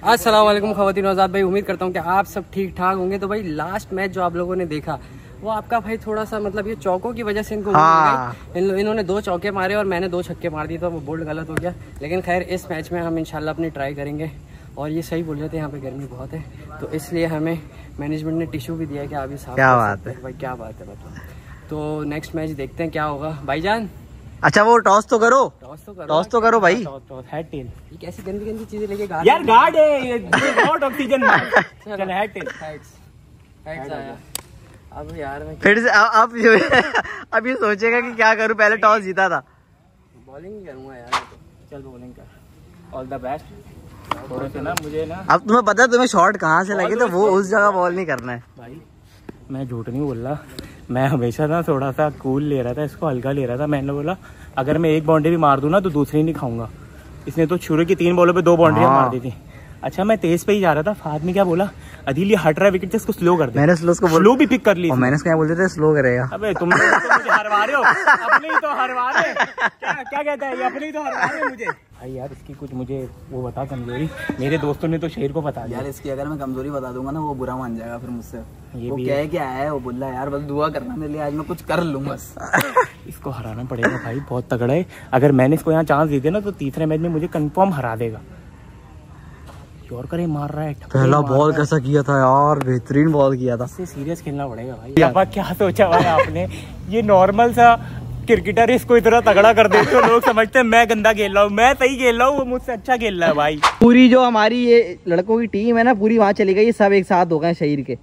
अस्सलाम वालेकुम ख़वातीन आज़ाद भाई, उम्मीद करता हूँ कि आप सब ठीक ठाक होंगे। तो भाई लास्ट मैच जो आप लोगों ने देखा वो आपका भाई थोड़ा सा मतलब ये चौकों की वजह से इनको इन्होंने 2 चौके मारे और मैंने 2 छक्के मार दिए, तो वो बोल्ड गलत हो गया। लेकिन खैर इस मैच में हम इंशाल्लाह अपनी ट्राई करेंगे। और ये सही बोल रहे थे, यहाँ पे गर्मी बहुत है, तो इसलिए हमें मैनेजमेंट ने टिश्यू भी दिया कि आप ये साफ क्या बात है भाई, क्या बात है मतलब। तो नेक्स्ट मैच देखते हैं क्या होगा भाईजान। अच्छा वो टॉस तो करो, टॉस तो करो भाई। हेड टेल, ये कैसी गंदी गंदी चीजें लेके यार गार्ड है ये, नॉट ऑक्सीजन। चल हेड टेल, हेड्स आया। अब यार मैं फिर से अब ये सोचेगा कि क्या करूं, पहले टॉस जीता था। बॉलिंग ही करूंगा यार, चल बॉलिंग कर। All the best. थोड़े से ना मुझे ना, अब तुम्हें पता है तुम्हें शॉट कहाँ से लगे, तो वो उस जगह बॉल नहीं करना है भाई। मैं झूठ नहीं बोल रहा, मैं हमेशा ना थोड़ा सा कूल ले रहा था, इसको हल्का ले रहा था। मैंने बोला अगर मैं एक बाउंड्री भी मार दूं ना तो दूसरी नहीं खाऊंगा। इसने तो शुरू की 3 बॉलों पे 2 बाउंड्री मार दी थी। अच्छा मैं तेज पे ही जा रहा था, फाद में क्या बोला, अदिल ये हट रहा है विकेट से, इसको स्लो कर दे। मैंने स्लो भी पिक कर ली, और मैंने क्या बोलते थे स्लो करेगा। अबे तुम तो मुझे हरवा रहे हो, अपने ही तो हरवा रहे। क्या कहता है ये, अपने ही तो हरवा रहे मुझे। भाई यार इसकी कुछ मुझे वो बता कमजोरी, मेरे दोस्तों ने तो शेर को बता दिया। यार इसकी अगर मैं कमजोरी बता दूंगा ना वो बुरा मान जाएगा फिर मुझसे। ये वो भी क्या है कि आया है, वो बोल रहा है यार बस दुआ करना मेरे लिए, आज मैं कुछ कर लूँ बस। इसको हराना पड़ेगा भाई, बहुत तगड़ा है। अगर मैंने इसको यहाँ चांस दे दिया ना तो तीसरे मैच में मुझे कंफर्म हरा देगा। यॉर्कर ही मार रहा है, पहला बॉल कैसा किया था यार, बेहतरीन बॉल किया था। इससे सीरियस खेलना पड़ेगा भाई। अब क्या सोचा भाई आपने, ये नॉर्मल सा क्रिकेटर इसको इतना तगड़ा कर देते तो लोग समझते हैं मैं गंदा खेल रहा हूँ, मैं सही खेल रहा हूँ, वो मुझसे अच्छा खेल रहा है भाई। पूरी जो हमारी ये लड़कों की टीम है ना, पूरी वहाँ चली गई, सब एक साथ हो गए शहीर के।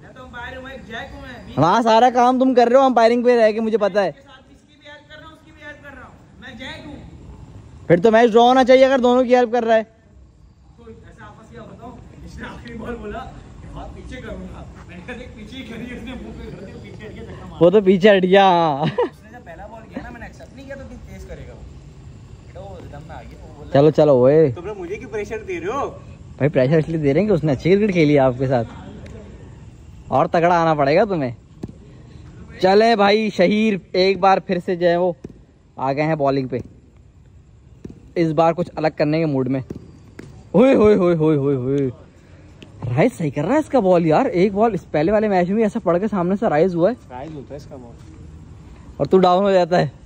वहाँ सारा काम तुम कर रहे हो, अंपायरिंग पे रह के, मुझे पता है। फिर तो मैच ड्रॉ होना चाहिए अगर दोनों की हेल्प कर रहा है। वो तो पीछे हट गया। चलो चलो ओए, तुम लोग मुझे क्यों प्रेशर दे रहे हो भाई? प्रेशर इसलिए दे रहे हैं कि उसने अच्छी क्रिकेट खेली आपके साथ, और तगड़ा आना पड़ेगा तुम्हें। चले भाई, शहीर एक बार फिर से जो है वो आ गए हैं बॉलिंग पे, इस बार कुछ अलग करने के मूड में। ओए होए होए होए होए होए, राइज सही कर रहा है इसका बॉल यार। एक बॉल इस पहले वाले मैच में ऐसा पड़ के सामने से राइज हुआ है, राइज होता है इसका बॉल, और तू डाउन हो जाता है।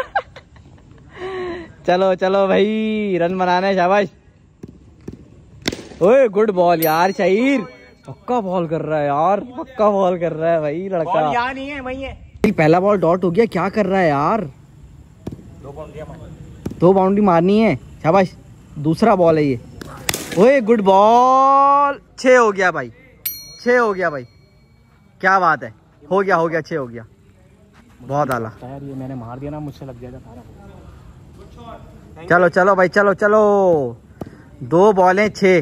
चलो चलो भाई, रन बनाना है, शाबाश। ओए गुड बॉल यार, शहीर पक्का बॉल कर रहा है यार, पक्का बॉल कर रहा है भाई लड़का। यहाँ नहीं है, वहीं है। पहला बॉल डॉट हो गया, क्या कर रहा है यार? 2 बाउंड्री मारनी है, शाबाश। दूसरा बॉल है ये। ओए गुड बॉल, 6 हो गया भाई, 6 हो गया भाई, क्या बात है। हो गया 6 हो गया, बहुत आला। यार ये मैंने मार दिया ना, मुझसे लग जाएगा सारा। चलो चलो भाई, चलो चलो, 2 बॉलें 6।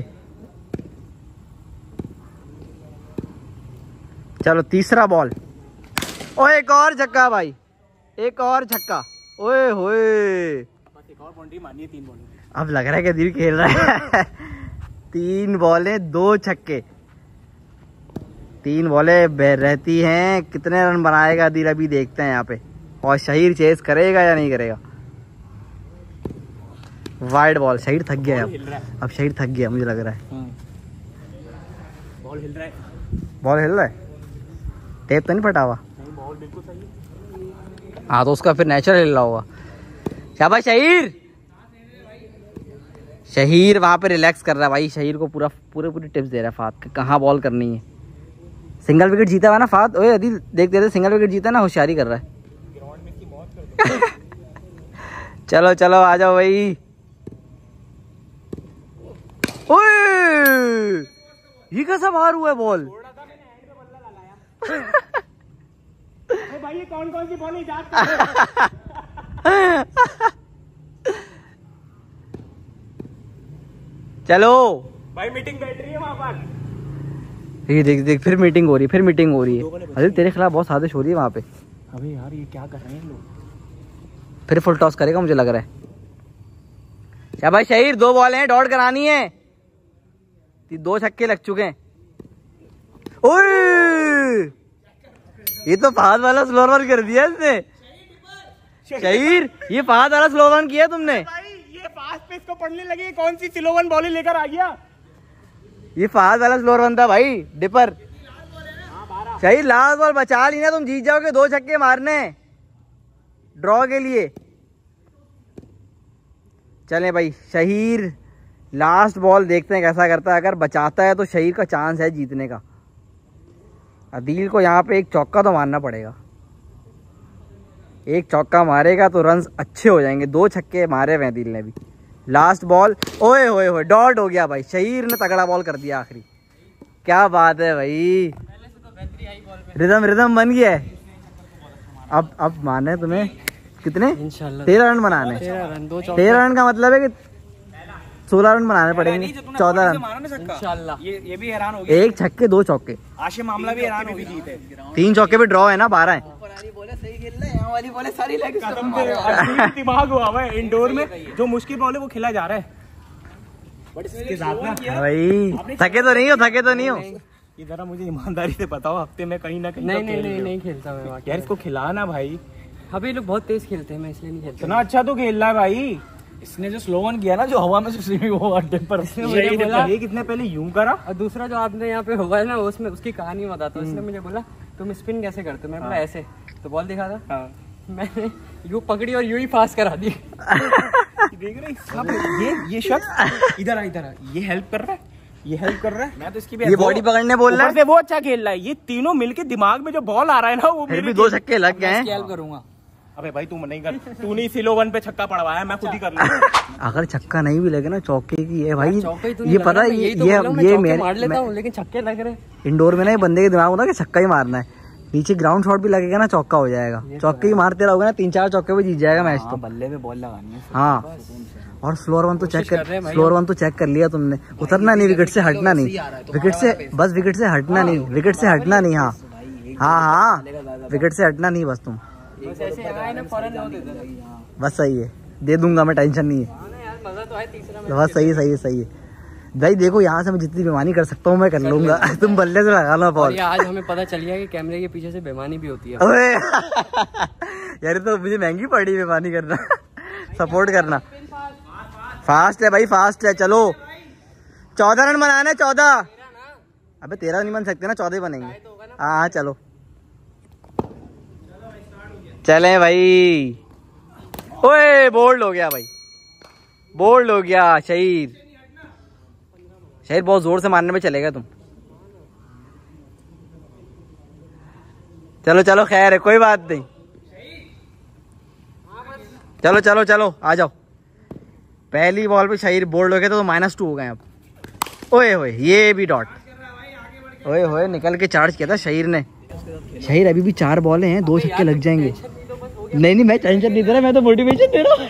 चलो तीसरा बॉल, ओए एक और छक्का भाई, एक और छक्का। ओए होए, एक और बाउंड्री मारनी है, 3 बॉल। अब लग रहा है कि दिल खेल रहा है। 3 बॉलें 2 छक्के, 3 बॉलें रहती हैं। कितने रन बनाएगा दिल अभी देखते हैं यहाँ पे, और शहीर चेस करेगा या नहीं करेगा। वाइड बॉल, शहीर थक गया अब शहीर थक गया मुझे लग रहा है। बॉल हिल रहा है, बॉल हिल रहा है, टेप तो नहीं फटा हुआ? नहीं, बॉल बिल्कुल सही है। हाँ तो उसका फिर नेचुरल हिल रहा होगा। शाबाश शहीर। शहीर वहां पे रिलैक्स कर रहा है भाई, शहीर को पूरी टिप्स दे रहा है फाद कि कहाँ बॉल करनी है। सिंगल विकेट जीता हुआ ना फाद, ओए अदिल देख दे, सिंगल विकेट जीता ना, होशियारी कर रहा है। चलो चलो आ जाओ भाई। ओए ये कैसा बाहर हुआ है बॉल? भाई ये कौन सी बॉल याद चलो भाई, मीटिंग बैठ रही है वहाँ पर। ये देख फिर मीटिंग हो रही है, अरे तेरे खिलाफ बहुत साजिश हो रही है वहाँ पे। अबे यार ये क्या कर रहे हैं लोग? फिर फुल टॉस करेगा मुझे लग रहा है। शाबाश शहीर, 2 बॉल हैं, डॉट करानी है। 2 छक्के लग चुके हैं। ओए ये तो फहद वाला स्लो रन कर दिया इसने। शहीर ये फहद वाला स्लो रन किया तुमने। भाई ये फास्ट पे इसको पढ़ने लगी, कौन सी स्लो वन बॉल लेकर आ गया। ये फहद वाला स्लोअर वन था भाई, डिपर। शहीर लास्ट बॉल बचा ली ना, तुम जीत जाओगे। 2 छक्के मारने ड्रॉ के लिए। चलें भाई, शहीर लास्ट बॉल देखते हैं कैसा करता है। अगर बचाता है तो शहीर का चांस है जीतने का। अदील को यहाँ पे एक चौका तो मारना पड़ेगा। एक चौका मारेगा तो रन्स अच्छे हो जाएंगे। 2 छक्के मारे हुए अदील ने भी। लास्ट बॉल, ओए होए होए, डॉट हो गया भाई। शहीर ने तगड़ा बॉल कर दिया आखिरी। क्या बात है भाई, रिदम बन गया है। अब माने तुम्हें कितने? इंशाल्लाह 13 रन बनाने। 13 रन का मतलब है कि 16 रन बनाने पड़ेंगे। 14 रन इंशाल्लाह। ये भी हैरान हो गया। 1 छक्के 2 चौके। आशिम मामला भी हैरान हो गया। 3 चौके पे ड्रॉ है ना, 12 है। दिमाग हुआ है इंडोर में, जो मुश्किल बॉल है वो खेला जा रहा है। भाई थके तो नहीं हो? ये जरा मुझे ईमानदारी से बताओ, हफ्ते में कहीं ना कहीं नहीं खेलता मैं यार। इसको खिलाना भाई। अभी लोग बहुत तेज खेलते हैं, मैं इसलिए नहीं खेलता। इतना अच्छा तो खेल रहा है भाई। इसने जो स्लो वन किया ना, जो हवा में से वो अड्डे पर, ये कितने पहले यूं करा। और दूसरा जो आपने यहाँ पे हुआ है ना, उसमें उसकी कहानी बताता हूँ। इसने मुझे बोला तुम स्पिन कैसे करते हो? मैं बोला ऐसे, तो बॉल दिखा था। मैंने यूं पकड़ी और यूं ही पास करा दी। देख रहे ये शख्स इधर ये हेल्प कर रहा है, मैं तो इसकी भी ये बॉडी पकड़ने बोल रहा है। वो अच्छा खेल रहा है। ये तीनों मिलके दिमाग में जो बॉल आ रहा है ना, वो फिर भी 2 छक्के लग गए हैं। करूंगा। अबे भाई तू नहीं कर, तूने इसी लो वन पे छक्का पड़वाया, मैं खुद ही कर लूंगा। अगर छक्का नहीं भी लगे ना, चौके की है भाई। तो ये पता है, ये मार लेता हूँ, लेकिन छक्के लग रहे। इंडोर में ना ये बंदे के दिमाग होता है कि छक्का ही मारना है। नीचे ग्राउंड शॉट भी लगेगा ना, चौका हो जाएगा। चौके ही मारते रहोगे ना, 3-4 चौके पे जीत जाएगा मैच। तो बल्ले में बॉल लगानी है। हाँ, और स्लोअर वन तो चेक कर लिया तुमने। उतरना नहीं, विकेट से हटना नहीं, विकेट से हटना नहीं। हाँ, विकेट से हटना नहीं बस तुम। बस सही है, दे दूंगा मैं, टेंशन नहीं है। बस सही है भाई। देखो यहाँ से मैं जितनी बेईमानी कर सकता हूँ मैं कर लूंगा। तुम बल्ले से लगा लो बॉल। आज हमें पता चल गया कि कैमरे के पीछे से बेईमानी भी होती है। यार तो मुझे महंगी पड़ी बेईमानी करना। सपोर्ट करना। फास्ट है भाई, फास्ट है। चलो 14 रन बनाना है। 14। अबे 13 नहीं बन सकते ना, 14 ही बनेंगे। हाँ चलो, चले भाई। ओए बोल्ड हो गया भाई, बोल्ड हो गया। शहीर बहुत जोर से मारने में चलेगा तुम। चलो खैर है, कोई बात नहीं। चलो आ जाओ। पहली बॉल पे शहीर बोल्ड हो गया तो -2 हो गए अब। ओए होए, ये भी डॉट। ओए होए, निकल के चार्ज किया था शहीर ने। शहीर अभी भी 4 बॉलें हैं, 2 छक्के लग जाएंगे। नहीं मैं टेंशन नहीं दे रहा, मैं तो मोटिवेशन दे रहा हूँ।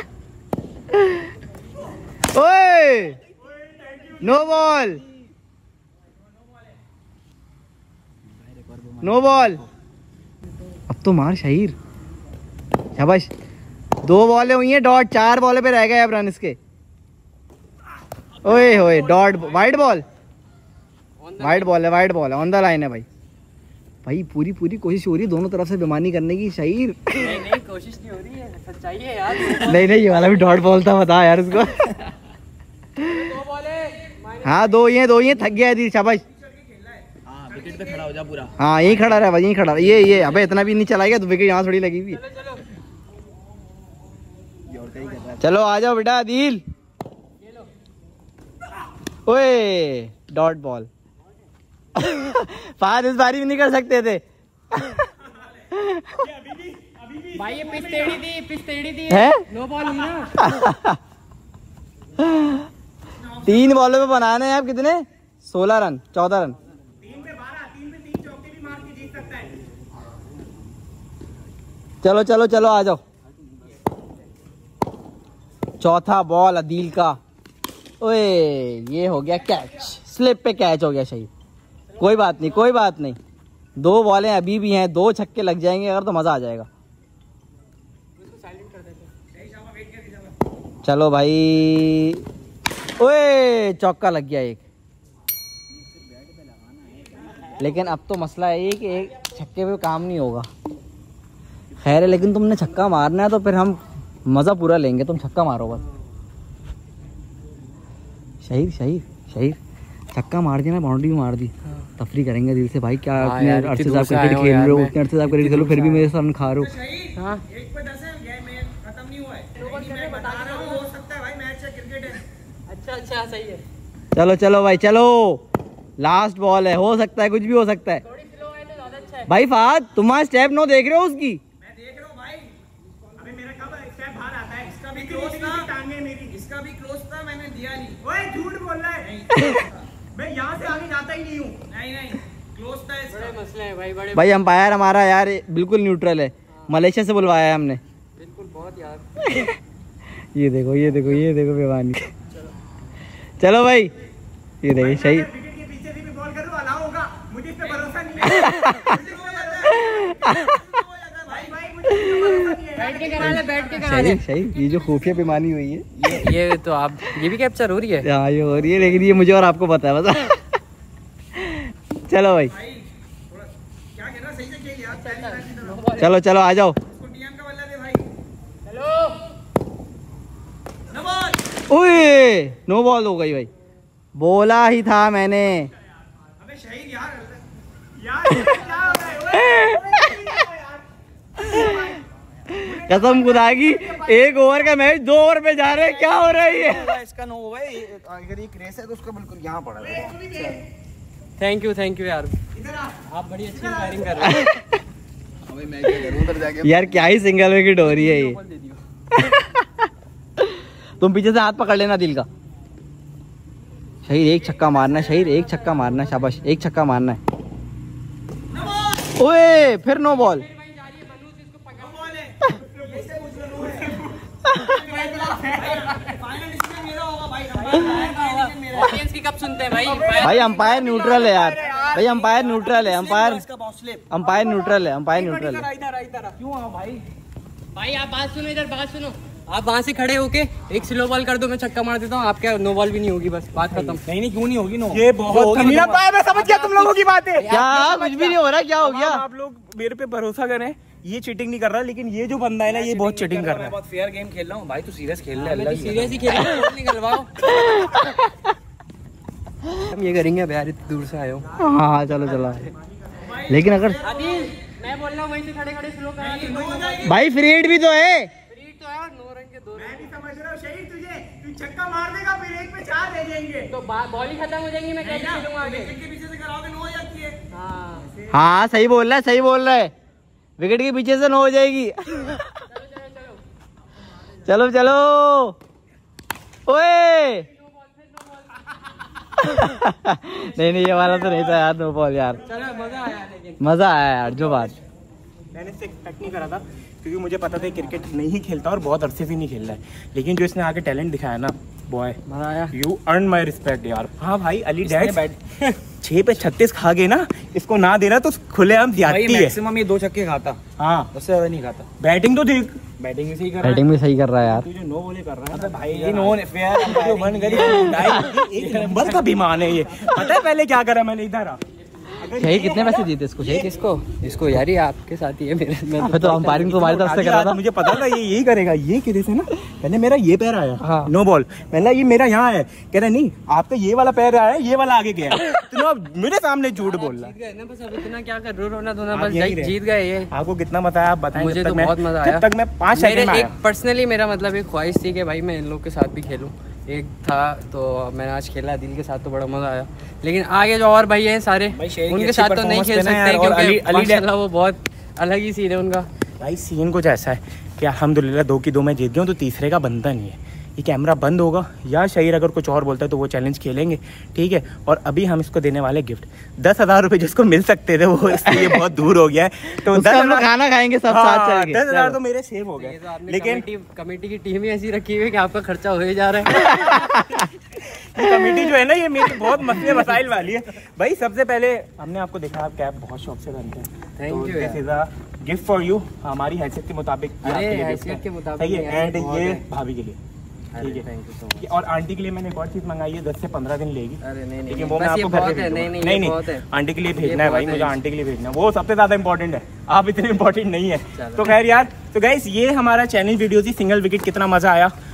ओए नो बॉल। अब तो मार शहीर, शाबाश। 2 बॉलें हुई हैं डॉट, 4 बॉलें पे रह गए अब रन इसके। ओए होए, डॉट। वाइड बॉल है, ऑन द लाइन है भाई। पूरी कोशिश हो रही है दोनों तरफ से बेईमानी करने की। शहीर नहीं कोशिश नहीं हो रही है, सच्चाई है यार। नहीं ये वाला भी डॉट बॉल था, बता यार उसको। 2 बॉल है। हाँ 2 ही हैं, थक गया है। शाबाश। विकेट पे खड़ा हो जा पूरा। हाँ यही खड़ा रहा भाई, यही खड़ा। ये अबे इतना भी नहीं चलाएगा तो विकेट यहाँ थोड़ी लगी हुई। चलो आ जाओ बेटा आदिल। ओए डॉट बॉल। फाद इस बारी भी नहीं कर सकते थे। भाई ये पिच टेढ़ी थी है? नो बॉल हुई ना। 3 बॉलों पे बनाने हैं आप कितने? 16 रन, 14 रन। 3 पे 12, 3 पे 3 चौके भी मार के जीत सकता है। चलो आ जाओ। चौथा बॉल अदील का। ओए ये हो गया कैच, स्लिप पे कैच हो गया शहीद। कोई बात नहीं। 2 बॉलें अभी भी हैं, 2 छक्के लग जाएंगे अगर तो मजा आ जाएगा। चलो भाई। ओए चौका लग गया एक। लेकिन अब तो मसला है कि एक छक्के पे काम नहीं होगा। खैर है, लेकिन तुमने छक्का मारना है तो फिर हम मजा पूरा लेंगे। तुम छक्का मारो बस। शहीर छक्का मार दिया ना, बाउंड्री भी मार दी, तफरी करेंगे दिल से भाई। क्या हाँ यार, अरसे इतनी साहब दूर से क्रिकेट आए हो खेल यार रहे हो, मैं। उतने अरसे साहब क्रिकेट खेलो, फिर भी मेरे साथ खा रहे हो। हाँ अच्छा सही है। चलो चलो भाई चलो, लास्ट बॉल है, हो सकता है कुछ भी हो सकता है। थोड़ी स्लो है तो ज्यादा अच्छा है। भाई फाद तुम्हारा स्टेप नो देख रहे हो उसकी? मैं देख रहा हूँ भाई, अबे मेरा कब स्टेप बाहर आता है? इसका भी क्लोज था, टांगे मेरी, इसका भी क्लोज था, मैंने दिया नहीं। ओए झूठ बोल रहा है। मैं यहाँ से आगे जाता ही नहीं हूँ। नहीं क्लोज था इसका। बड़े मसले हैं भाई, बड़े भाई अंपायर हमारा यार बिल्कुल न्यूट्रल है, मलेशिया से बुलवाया है हमने। बिल्कुल बहुत यार। ये देखो ये देखो ये देखो बेवानी। चलो भाई ये देखिए सही। विकेट के पीछे भी बॉल करूँ अलाउ होगा, मुझे इस पे भरोसा नहीं है। भाई मुझे भरोसा नहीं है। बैठ के करा ले, बैठ के करा सही ले। सही, ये जो खुफिया बेईमानी हुई है ये तो आप, ये भी कैप्चर हो रही है। हाँ ये हो रही है, लेकिन ये मुझे और आपको पता है बस। चलो भाई क्या कह रहा, सही से खेल यार, पहली बार की तरह। चलो चलो आ जाओ। उसको डीएम का बल्ला दे भाई। Hello no ball. ओए नो बॉल हो गई भाई, बोला ही था मैंने। अबे शहीद यार क्या हो रहा है? कसम खुदा की, 1 ओवर का मैच 2 ओवर पे जा रहे हैं, क्या हो रहा है ये? इसका नो हुआ है, अगर ये क्रेस है तो उसका बिल्कुल यहाँ पड़ा है। थैंक यू यार, आप बड़ी अच्छी फायरिंग कर रहे हो। अबे मैं क्या करूँ उधर जाके? यार क्या ही सिंगल विकेट हो रही है ये। बॉल दे दियो। तुम पीछे से हाथ पकड़ लेना दिल का। शहीद एक छक्का मारना है, शहीद एक छक्का मारना है, शाबाश एक छक्का मारना है। ओए फिर नो बॉल। ऑडियंस की कब सुनते हैं भाई? भाई अंपायर न्यूट्रल है यार, भाई अंपायर न्यूट्रल है, अंपायर न्यूट्रल है, अंपायर न्यूट्रल है। भाई आप बात सुनो, इधर बात सुनो। आप वहाँ से खड़े होके एक स्लो बॉल कर दो, मैं छक्का मार देता हूँ, आपके नो बॉल भी नहीं होगी, बस बात खत्म। नहीं क्यों नहीं होगी? नो ये बहुत कमीना पाया, मैं समझ गया तुम लोगों की बातें। क्या कुछ भी नहीं हो रहा, क्या हो गया? आप लोग मेरे पे भरोसा करें, ये चीटिंग नहीं कर रहा, लेकिन ये जो बंदा है ना, ये बहुत चीटिंग कर रहा है। बहुत फेयर गेम खेल रहा हूँ भाई, तू सीरियस खेल मैं ले। तो सीरियस ही खेल रहा हूँ, निकलवाओ। हम ये करेंगे, अब यार इतनी दूर से आए हो। हाँ चलो चलो, लेकिन अगर अभी मैं बोल रहा हूँ वहीं से खड़े खड़े स्लो करा। भाई फ्री हिट भी तो है। फ्री तो है, 9 रन के 2 मैं भी समझ रहा हूँ शहीद, तू छक्का मार देगा, फिर एक पे 4 दे देंगे। तो बॉल ही खत्म हो जाएंगी, मैं कैसे खेलूंगा आगे? विकेट के पीछे से कराओगे 9 हो जाती है। हाँ हाँ सही बोल रहा है, सही बोल रहा है, विकेट के पीछे से 9 हो जाएगी। चलो चलो ओए। नहीं ये वाला तो नहीं था यार, नो बॉल यार। चलो, मजा आया लेकिन। मजा आया यार, जो बात। मैंने इससे एक्सपेक्ट नहीं करा था, क्योंकि मुझे पता था क्रिकेट नहीं खेलता और बहुत अरसे से नहीं खेल रहा है, लेकिन जो इसने आगे टैलेंट दिखाया ना, बॉय मजा आया। यू अर्न माई रिस्पेक्ट यार। हाँ भाई अली डैड 6 पे 36 खा गए ना, इसको ना देना तो खुलेआम ज्यादती है। मैक्सिमम ये 2 छक्के खाता, हाँ उससे ज्यादा नहीं खाता। बैटिंग तो ठीक, बैटिंग भी सही कर रहा है। बैटिंग भी सही कर रहा है यार। तू जो नो बोले कर रहा है ना भाई ये नो फेयर जो मन करी, एक नंबर का विमान है ये। पता है पहले क्या करा मैंने? इधर आ, शहीद कितने पैसे जीते इसको? शहीद इसको यार ये आपके साथ ही है मेरे। मैं तो अंपायरिंग तो हमारी तरफ से कर रहा था। मुझे पता था ये यही करेगा, ये किधर से ना, पहले मेरा ये पैर आया, हाँ। नो बॉल, पहले ये मेरा यहाँ है, कह रहा नहीं आपका ये वाला पैर आया, ये वाला आगे गया। तो अब मेरे सामने झूठ बोल रहा है। जीत गए ना, बस अब इतना क्या कर रहे हो, रोना धोना, आप बस यही रहे। जीत गए ये। आपको कितना मजा आया आप बताएं? मुझे तो बहुत मजा आया। जब तक मैं 5 सेकंड में एक आया। पर्सनली मेरा मतलब एक ख्वाहिश थी कि भाई मैं इन लोग के साथ भी खेलूं, एक था तो मैंने आज खेला दिल के साथ, तो बड़ा मजा आया। लेकिन आगे जो और भाई हैं सारे, भाई शेर की उनके अच्छी साथ तो नहीं performance खेल पे ना सकते यार, और क्योंकि अली माशाल्लाह वो बहुत अलग ही सीन है उनका। भाई सीन कुछ ऐसा है कि अल्हम्दुलिल्लाह 2 की 2 मैं जीत गया हूँ, तो तीसरे का बनता नहीं है। ये कैमरा बंद होगा या शहीर अगर कुछ और बोलता है तो वो चैलेंज खेलेंगे, ठीक है। और अभी हम इसको देने वाले गिफ्ट 10,000 रुपये जिसको मिल सकते थे, वो इसलिए बहुत दूर हो गया है। तो उसका हम लोग खाना खाएंगे सब साथ चल के। 10,000 तो मेरे सेव हो ये गए, तो आपने लेकिन कमेटी की टीम ही ऐसी रखी हुई है कि आपका खर्चा हो ही जा रहा है। कमेटी जो है ना, ये मेरी बहुत मसले मसाइल वाली है। भाई सबसे पहले हमने आपको देखा, आप कैप बहुत शौक से पहनते हैं। Thank you this is a gift for you, हमारी हैसियत के मुताबिक ये अरे, आपके लिए हैसियत gift है। के मुताबिक सही है। नहीं, एंड बहुत ये है। भाभी के लिए, ठीक है। Thank you so much. और आंटी के लिए मैंने एक और चीज मंगाई है, 10 से 15 दिन लेगी, अरे नहीं लेकिन वो मैं बस ये आपको घर बहुत पे है। भेज नहीं दूंगा। ये बहुत है। आंटी के लिए ये भेजना है भाई, बहुत मुझे है। आंटी के लिए भेजना है, वो सबसे ज्यादा इंपॉर्टेंट है, आप इतने इंपॉर्टेंट नहीं है। चलो। तो खैर यार, तो गाइस ये हमारा चैलेंज वीडियो थी, सिंगल विकेट। कितना मजा आया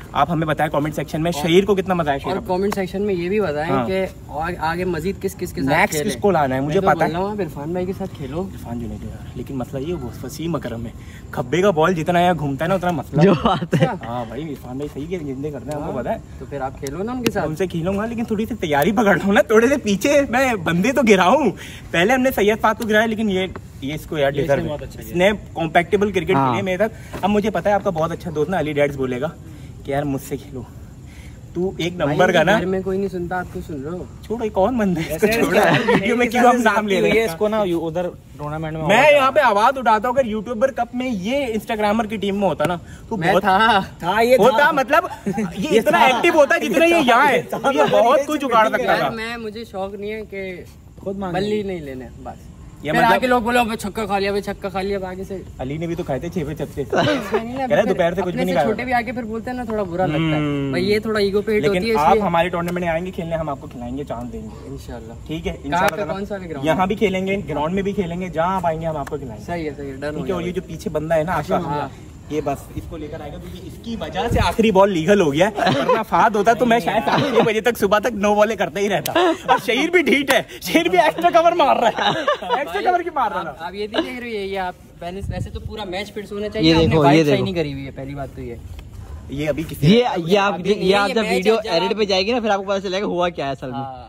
आप हमें बताएं कमेंट सेक्शन में शहीर को कितना मजा आया। और कमेंट सेक्शन में ये भी बताएं कि और आगे मजीद किस किस के साथ नेक्स्ट किसको लाना है, मुझे पता है इरफान भाई के साथ खेलो। इरफान जुनैद यार, लेकिन मसला ये वो वसीम अकरम है, खब्बे का बॉल जितना यहाँ घूमता है ना उतना मसला जो बात है। हाँ भाई इरफान भाई सही है, जिंदे करते हैं हमको पता है। तो फिर आप खेलो ना उनके साथ। उनसे खेलूंगा लेकिन थोड़ी सी तैयारी पकड़ लो ना, थोड़े से पीछे मैं बंदे तो गिराऊं। पहले हमने सैयद फात को गिराया, लेकिन ये इसको यार डिजर्व है, इसने कॉम्पैक्टेबल क्रिकेट खेली मेरे तक। अब मुझे पता है आपका बहुत अच्छा दोस्त ना अली डैड्स बोलेगा कि यार मुझसे खेलो, तू एक नंबर का ना। घर में कोई नहीं सुनता, आप क्यों सुन रहे हो? छोड़ो ये कौन बंदा है, इसको छोड़ो वीडियो में क्यों हम नाम ले रहे हैं इसको ना उधर टूर्नामेंट में मैं यहाँ पे आवाज उठाता हूँ। अगर यूट्यूबर कप में ये इंस्टाग्रामर की टीम में होता ना तो बहुत था ये होता, मतलब ये इतना एक्टिव होता जितना ये यहाँ है, ये बहुत कुछ उगाड़ सकता था। मैं मुझे शौक नहीं है कि खुद बल्ली नहीं लेने, बस ये फिर मतलब आके लोग बोलो छक्का खा लिया, छक्का खा लिया। आगे से अली ने भी तो खाए थे 6 पे छक्के, कह रहे दोपहर से कुछ भी नहीं खाया। छोटे भी आके फिर बोलते हैं ना, थोड़ा बुरा लगता है भाई, ये थोड़ा ईगो पे हिट होती है। लेकिन आप हमारे टूर्नामेंट में आएंगे खेलने, हम आपको खिलाएंगे, चांस देंगे इंशाल्लाह। ठीक है कौन सा इंशाल्लाह। यहाँ भी खेलेंगे, ग्राउंड में भी खेलेंगे, जहाँ आप आएंगे हम आपको खिलाएंगे। सही है सही है, डन हो ठीक है। और ये गया। जो पीछे बंदा है ना आपका, ये बस इसको लेकर आएगा, क्योंकि इसकी वजह से आखिरी बॉल लीगल हो गया है। वरना फाद होता तो मैं शायद 6 बजे तक सुबह तक 9 बॉलें करते ही रहता। और शहीर भी ढीठ है, शहीर भी एक्स्ट्रा कवर मार रहा है, एक्स्ट्रा कवर की मार रहा है। आप ये देख रहे हो, ये आप पहले वैसे तो पूरा मैच फिट होना चाहिए। ये देखो, ये देखो नहीं करी हुई है, पहली बात तो ये अभी किसी ये आप जब वीडियो एडिट पे जाएगी ना, फिर आपको पता चलेगा हुआ क्या है असल में।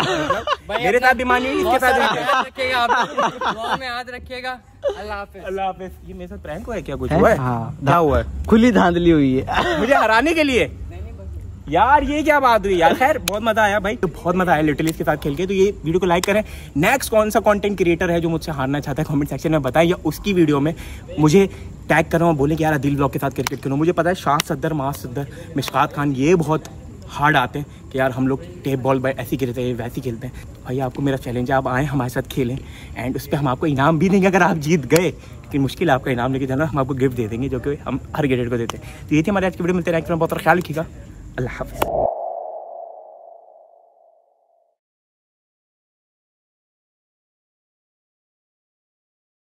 मेरे साथ बीमारी हुई, इसके साथ रखिएगा, आप में हाथ रखिएगा। अल्लाह हाफिज़। अल्लाह हाफिज़। ये मेरे साथ प्रैंक हुआ है क्या, कुछ हुआ है? क्या हुआ है? खुली धांधली हुई है मुझे हराने के लिए यार, ये क्या बात हुई यार। खैर बहुत मजा आया भाई, तो बहुत मजा आया लिटिल इसके साथ खेल के। तो ये वीडियो को लाइक करें। नेक्स्ट कौन सा कंटेंट क्रिएटर है जो मुझसे हारना चाहता है, कमेंट सेक्शन में बताएं, या उसकी वीडियो में मुझे टैग करो, बोले कि यार दिल ब्लॉग के साथ क्रिकेट करो। मुझे पता है शाह सद्दर, मास सद्दर, मिशकात खान ये बहुत हार्ड आते हैं कि यार हम लोग टेप बॉल ऐसी खेलते हैं वैसी खेलते हैं। तो भाई आपको मेरा चैलेंज है, आप आएँ हमारे साथ खेलें, एंड उस पर हम आपको इनाम भी देंगे अगर आप जीत गए। लेकिन मुश्किल है आपका इनाम लेके जाना, हम आपको गिफ्ट दे देंगे जो कि हम हर क्रिकेटर को देते हैं। तो ये थी हमारे आज की वीडियो, मिलते हैं नेक्स्ट में। बहुत ख्याल रखिएगा, अल्लाह हाफ़िज़।